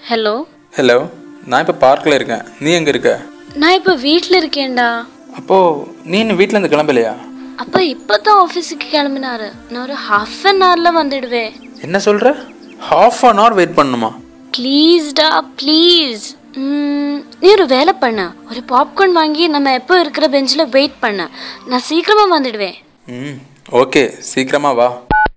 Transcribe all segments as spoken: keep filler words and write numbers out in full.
Hello hello, நான் இப்போ பார்க்கில் இருக்கேன். நீ எங்கே இருக்க? நான் இப்போ வீட்டில் இருக்கேன்டா. அப்போது நீ இன்னும் வீட்டிலேருந்து கிளம்பலையா? அப்பா இப்போ தான் ஆஃபீஸுக்கு கிளம்பினாரு. நான் ஒரு ஹாஃப் அன் ஹவரில் வந்துடுவேன். என்ன சொல்கிற? ஹாஃப் அன் ஹவர் வெயிட் பண்ணணுமா? ப்ளீஸ்டா ப்ளீஸ். நீ ஒரு வேலை பண்ண, ஒரு பாப்கார்ன் வாங்கி நம்ம எப்போ இருக்கிற பெஞ்சில் வெயிட் பண்ண. நான் சீக்கிரமாக வந்துடுவேன். ம் ஓகே, சீக்கிரமாக வா.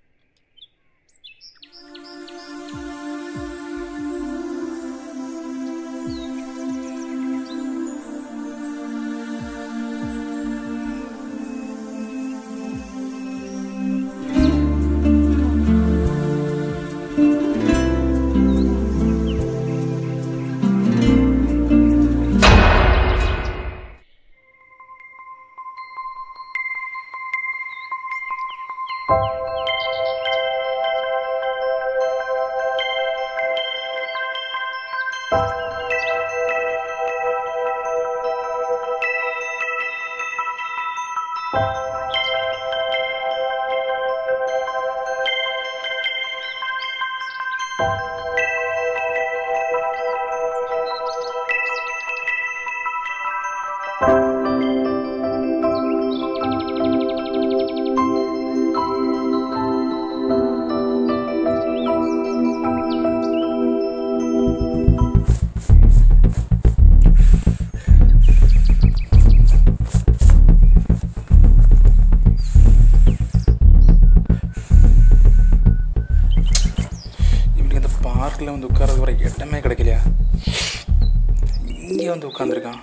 பார்க்கில் வந்து உட்கார்றது வர இடமே கிடைக்கலையா? இங்கே வந்து உட்காந்துருக்கான்.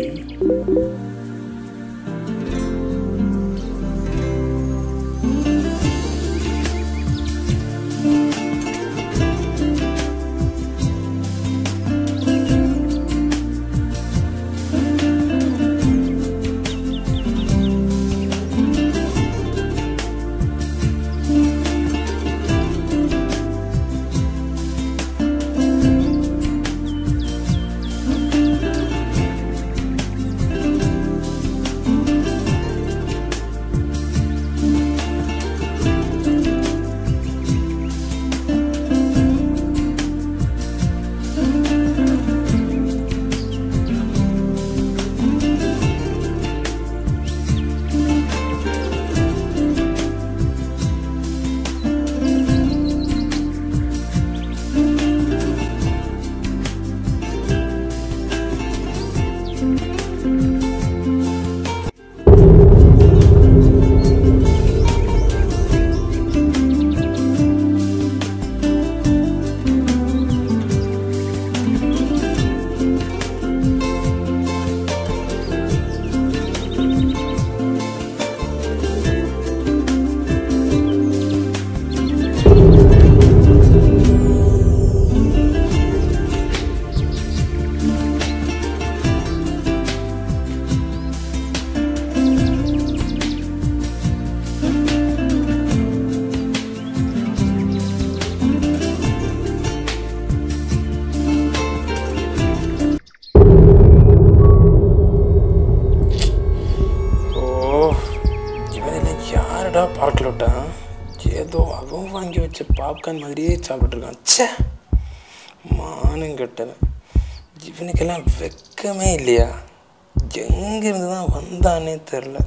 பார்க்கல விட்டான். ஏதோ அவன் வாங்கி வச்ச பாப்கார்ன் மாதிரியே சாப்பிட்டுருக்கான். ச்சே, மானம் கெட்டவன். இவனுக்கெல்லாம் வெக்கமே இல்லையா? எங்கிருந்து தான் வந்தானே தெரில.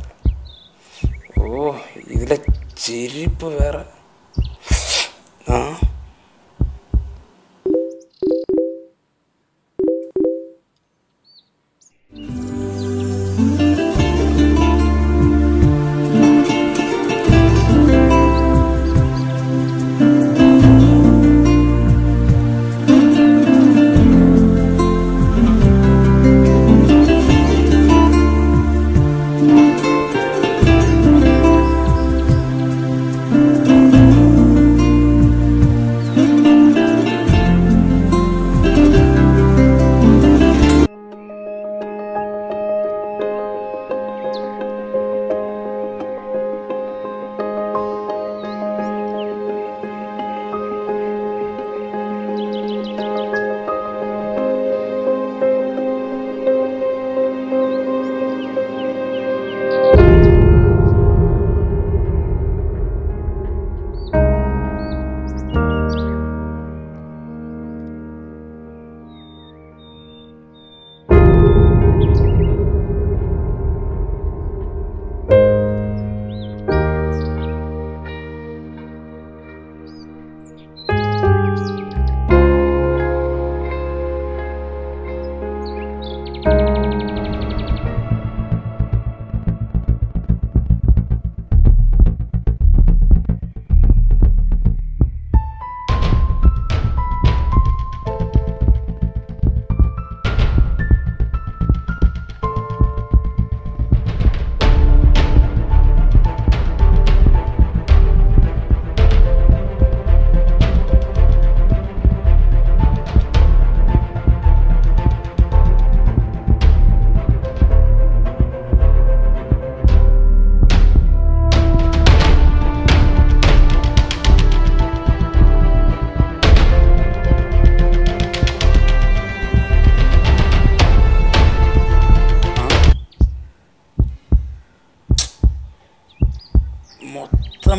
ஓ, இதில் சிரிப்பு வேற. ஆ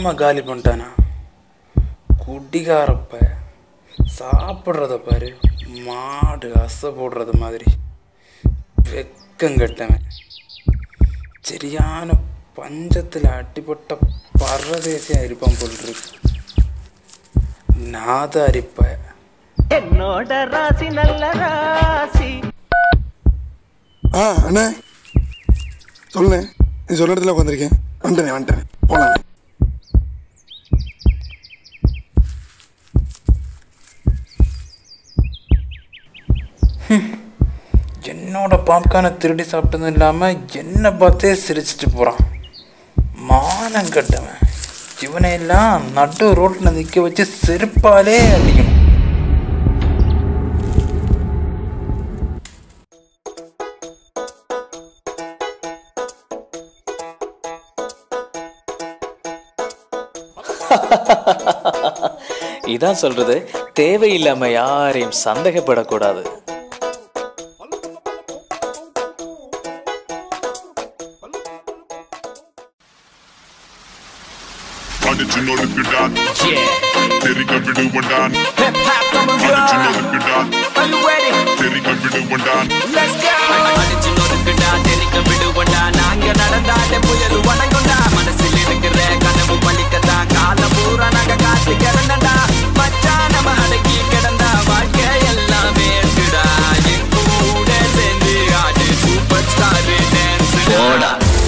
தெரியாமல் காலி பண்ணிட்டானா? குடிகாரப்ப சாப்பிட்றத பாரு, மாடு அசை போடுறது மாதிரி. வெக்கங்கட்டவன். சரியான பஞ்சத்தில் அடிப்பட்ட பரதேசியாக இருப்பான் போல் இருக்கு. நாத அரிப்ப என்னோட ராசி நல்ல ராசி. ஆ அண்ணே சொல்லுண்ணே. நீ சொல்ல இடத்துல உட்காந்துருக்கேன். வந்துட்டேன் வந்துட்டேன் போலாண்ணே. என்னோட பாப்கார்னை திருடி சாப்பிட்டதும் இல்லாமல் என்னை பார்த்தே சிரிச்சிட்டு போகிறான். மானம் கட்டவன். இவனை எல்லாம் நடு ரோட்டில் நிற்க வச்சு செருப்பாலே அடிக்கணும். இதான் சொல்றது, தேவையில்லாம யாரையும் சந்தேகப்படக்கூடாது. மனசில் இருக்கிற கனவு பலிக்கத்தான் காலம் பூரா நாங்க காத்து கிடந்தா மச்சான் நம்ம அடக்கி கிடந்தா வாழ்க்கை எல்லாமே இருக்குடா. என் கூட சேர்ந்து ஆடு சூப்பர் ஸ்டார் டான்ஸ் போடா.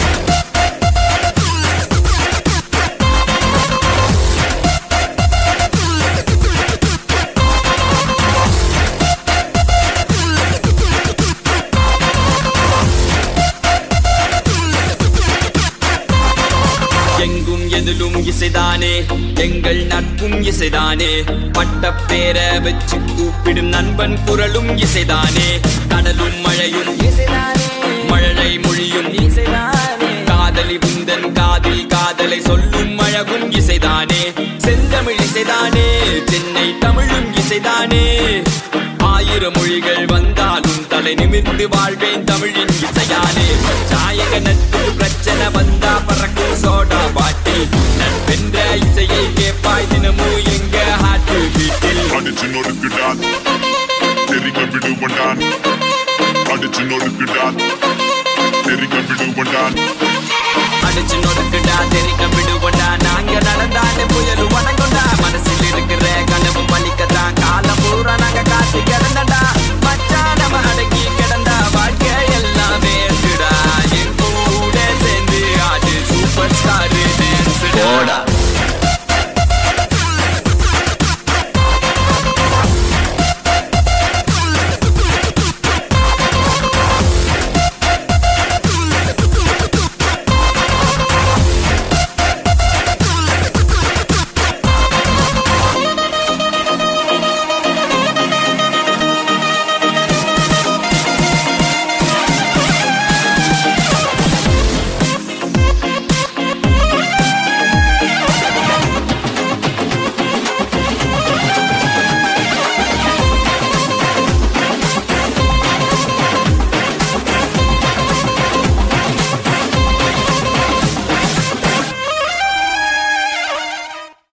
எதிலும் இசைதானே எங்கள் நட்பும் இசைதானே. பட்ட பேர வச்சு கூப்பிடும் நண்பன் குரலும் இசைதானே. கடலும் மழையும் இசைதானே, மழலை மொழியும் இசைதானே. காதலி உந்தன் காதில் காதலை சொல்லும் அழகும் இசைதானே. செந்தமிழ் இசைதானே, சென்னை தமிழும் இசைதானே. ஆயிரம் மொழிகள் வந்தாலும் தலை நிமிர்ந்து வாழ்வேன் தமிழின் இசையானே. சாயக நட்பு பிரச்சனை வந்தா பறக்கும் சோடா பாட்டி. நட்பென்ற இசையை கேட்பாய் தினமும் எங்க ஹாட்டு வீட்டில். அடிச்சு நொறுக்குடான் தெரிக்க விடுவண்டான். அடிச்சு நொறுக்குடான் தெரிக்க விடுவண்டான். அடிச்சு நொறுக்குடா தெரிக்க விடுவண்டா. நாங்க நடந்தா